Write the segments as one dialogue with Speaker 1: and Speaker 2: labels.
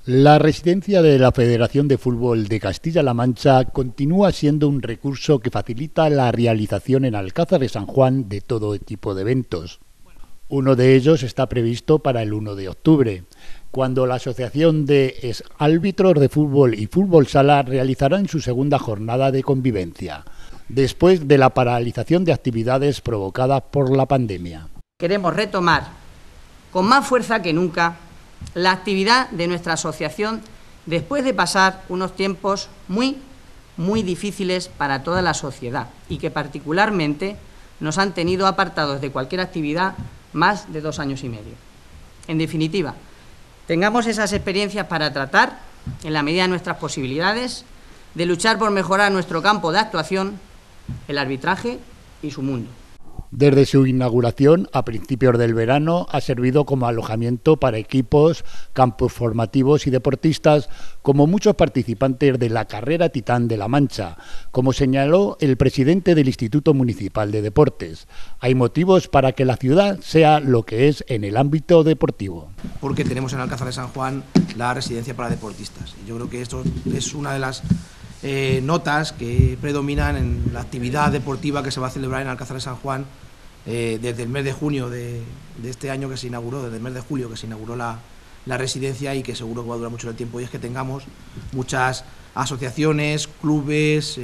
Speaker 1: La residencia de la Federación de Fútbol de Castilla-La Mancha continúa siendo un recurso que facilita la realización en Alcázar de San Juan de todo tipo de eventos. Uno de ellos está previsto para el 1 de octubre, cuando la Asociación de Árbitros de Fútbol y Fútbol Sala realizarán su segunda jornada de convivencia, después de la paralización de actividades provocadas por la pandemia.
Speaker 2: Queremos retomar con más fuerza que nunca la actividad de nuestra asociación después de pasar unos tiempos muy difíciles para toda la sociedad y que particularmente nos han tenido apartados de cualquier actividad más de 2 años y medio. En definitiva, tengamos esas experiencias para tratar, en la medida de nuestras posibilidades, de luchar por mejorar nuestro campo de actuación, el arbitraje y su mundo.
Speaker 1: Desde su inauguración, a principios del verano, ha servido como alojamiento para equipos, campos formativos y deportistas, como muchos participantes de la carrera Titán de La Mancha, como señaló el presidente del Instituto Municipal de Deportes. Hay motivos para que la ciudad sea lo que es en el ámbito deportivo.
Speaker 3: Porque tenemos en Alcázar de San Juan la residencia para deportistas. Yo creo que esto es una de las notas que predominan en la actividad deportiva que se va a celebrar en Alcázar de San Juan desde el mes de junio de este año que se inauguró, desde el mes de julio que se inauguró la residencia, y que seguro que va a durar mucho tiempo, y es que tengamos muchas asociaciones, clubes,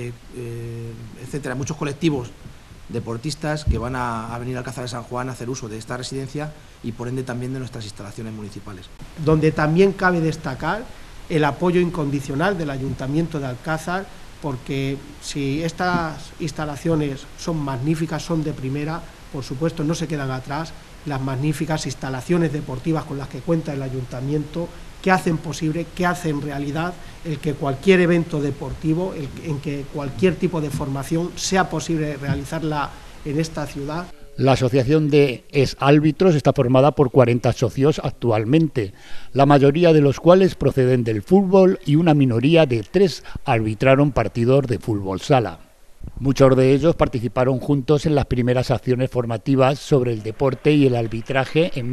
Speaker 3: etcétera, muchos colectivos deportistas que van a venir a Alcázar de San Juan a hacer uso de esta residencia y por ende también de nuestras instalaciones municipales.
Speaker 4: Donde también cabe destacar el apoyo incondicional del Ayuntamiento de Alcázar, porque si estas instalaciones son magníficas, son de primera, por supuesto no se quedan atrás las magníficas instalaciones deportivas con las que cuenta el Ayuntamiento, que hacen posible, que hacen realidad el que cualquier evento deportivo, en que cualquier tipo de formación sea posible realizarla en esta ciudad.
Speaker 1: La Asociación de Árbitros está formada por 40 socios actualmente, la mayoría de los cuales proceden del fútbol y una minoría de 3 arbitraron partidos de fútbol sala. Muchos de ellos participaron juntos en las primeras acciones formativas sobre el deporte y el arbitraje en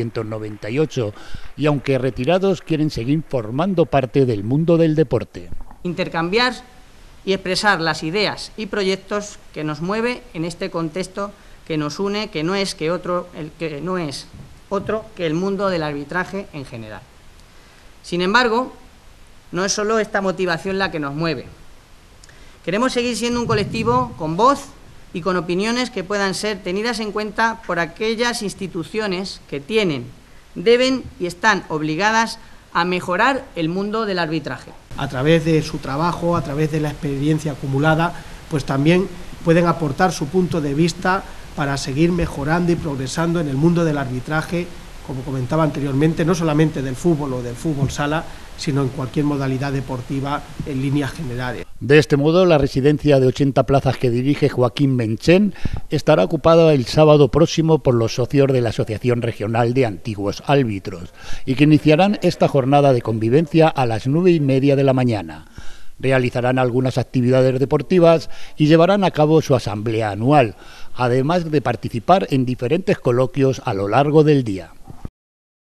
Speaker 1: 1998, y aunque retirados quieren seguir formando parte del mundo del deporte.
Speaker 2: Intercambiar y expresar las ideas y proyectos que nos mueve en este contexto que nos une, que no es otro que el mundo del arbitraje en general. Sin embargo, no es solo esta motivación la que nos mueve. Queremos seguir siendo un colectivo con voz y con opiniones que puedan ser tenidas en cuenta por aquellas instituciones que tienen, deben y están obligadas a mejorar el mundo del arbitraje.
Speaker 4: A través de su trabajo, a través de la experiencia acumulada, pues también pueden aportar su punto de vista para seguir mejorando y progresando en el mundo del arbitraje, como comentaba anteriormente, no solamente del fútbol o del fútbol sala, sino en cualquier modalidad deportiva en líneas generales.
Speaker 1: De este modo, la residencia de 80 plazas que dirige Joaquín Menchen estará ocupada el sábado próximo por los socios de la Asociación Regional de Antiguos Árbitros, y que iniciarán esta jornada de convivencia a las 9:30 de la mañana. Realizarán algunas actividades deportivas y llevarán a cabo su asamblea anual, además de participar en diferentes coloquios a lo largo del día.